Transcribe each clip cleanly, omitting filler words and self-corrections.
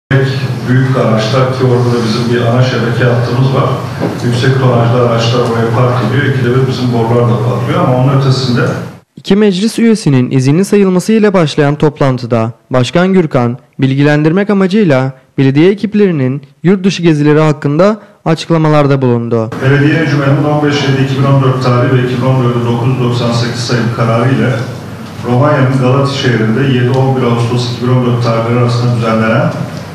Büyük araçlar ki orada da bizim bir ana şebeke hattımız var. Yüksek tonajlı araçlar oraya park ediyor. İkide bir bizim borular da patlıyor ama onun ötesinde. İki meclis üyesinin izinli sayılması ile başlayan toplantıda Başkan Gürkan bilgilendirmek amacıyla belediye ekiplerinin yurt dışı gezileri hakkında açıklamalarda bulundu. Belediye Encümeni'nin 15.7.2014 tarihi ve 2014'de 998 sayılı kararı ile Romanya'nın Galati şehrinde 7-11 Ağustos 2014 tarihleri arasında düzenlenen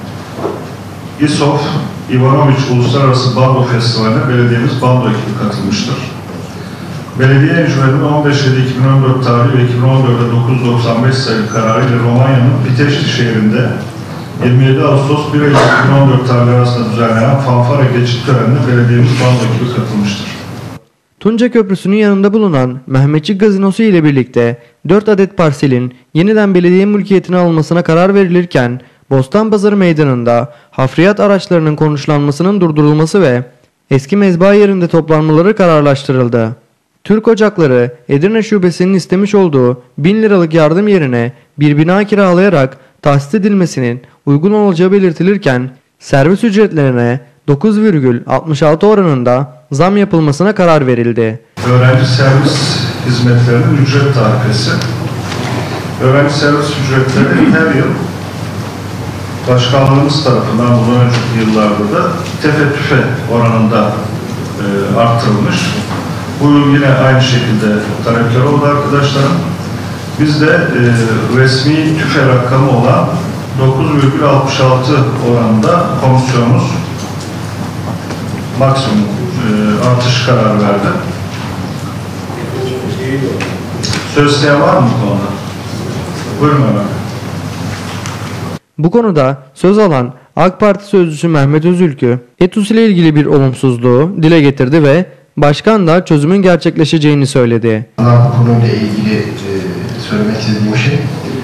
İSOF Ivanoviç Uluslararası Bando Festivali'ne belediyemiz bando ekibi katılmıştır. Belediye Encümeni'nin 15.7.2014 tarihi ve 2014'de 995 sayılı kararı ile Romanya'nın Pitești şehrinde 27 Ağustos 1 Eylül 2014 tarihleri arasında düzenlenen fanfare geçit törenine belediyemiz bando ekibi katılmıştır. Tunca Köprüsü'nün yanında bulunan Mehmetçik Gazinosu ile birlikte 4 adet parselin yeniden belediye mülkiyetine alınmasına karar verilirken Bostanpazarı Meydanı'nda hafriyat araçlarının konuşlanmasının durdurulması ve eski mezba yerinde toplanmaları kararlaştırıldı. Türk Ocakları Edirne Şubesi'nin istemiş olduğu 1000 liralık yardım yerine bir bina kiralayarak tahsis edilmesinin uygun olacağı belirtilirken servis ücretlerine 9,66 oranında zam yapılmasına karar verildi. Öğrenci servis hizmetlerinin ücret tarifesi. Öğrenci servis ücretleri her yıl Başkanlığımız tarafından bundan önceki yıllarda da tefe tüfe oranında arttırılmış. Bu yıl yine aynı şekilde talepkar oldu arkadaşlarım. Biz de resmi tüfe rakamı olan 9,66 oranında komisyonumuz maksimum artış kararı verdi. Söz isteyen var mı bu konuda? Buyurun hemen. Bu konuda söz alan AK Parti sözcüsü Mehmet Özülkü, ETUS ile ilgili bir olumsuzluğu dile getirdi ve başkan da çözümün gerçekleşeceğini söyledi. Bu konuyla ilgili söylemek istediğim şey,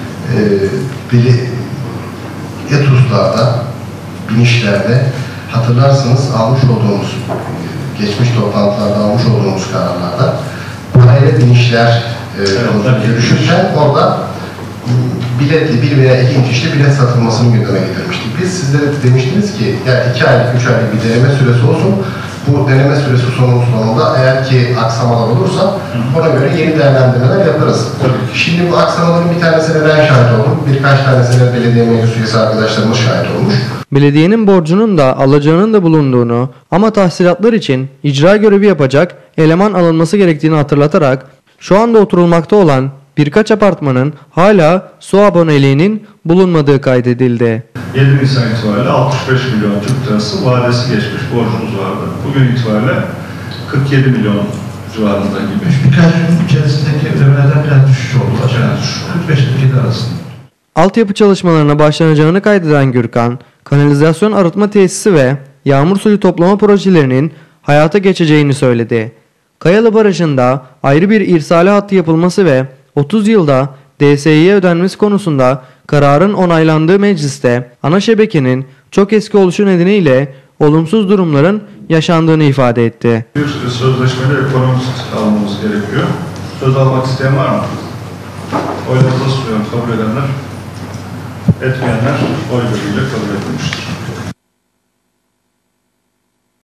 ETUS'larda, binişlerde hatırlarsınız almış olduğumuz, geçmiş toplantılarda almış olduğumuz kararlarda parayla binişler görüşürken orada biletli bir veya iki inişli bilet satılmasını gündeme getirmiştik. Biz sizlere demiştiniz ki ya 2 aylık, 3 aylık bir deneme süresi olsun. Bu deneme süresi sonunda eğer ki aksamalar olursa ona göre yeni değerlendirmeler yaparız. Şimdi bu aksamaların bir tanesine ben şahit oldum. Birkaç tanesine belediye meclis üyesi arkadaşlarımız şahit olmuş. Belediyenin borcunun da alacağının da bulunduğunu ama tahsilatlar için icra görevi yapacak eleman alınması gerektiğini hatırlatarak şu anda oturulmakta olan birkaç apartmanın hala su aboneliğinin bulunmadığı kaydedildi. 7 Nisan itibariyle 65 milyon Türk lirası vadesi geçmiş borcumuz vardı. Bugün itibariyle 47 milyon civarında gibi. Birkaç gün içerisindeki ödemelerden biraz düşüş oldu. Aşağı 45-47 arasında. Altyapı çalışmalarına başlanacağını kaydeden Gürkan, kanalizasyon arıtma tesisi ve yağmur suyu toplama projelerinin hayata geçeceğini söyledi. Kayalı Barajı'nda ayrı bir irsali hattı yapılması ve 30 yılda DSİ'ye ödenmesi konusunda kararın onaylandığı mecliste ana şebekenin çok eski oluşu nedeniyle olumsuz durumların yaşandığını ifade etti. Bir sözleşmeli ekonomist almamız gerekiyor. Söz almak isteyen var mı? Oylarınıza sunuyorum. Kabul edenler, etmeyenler oy birliğiyle kabul edilmiştir.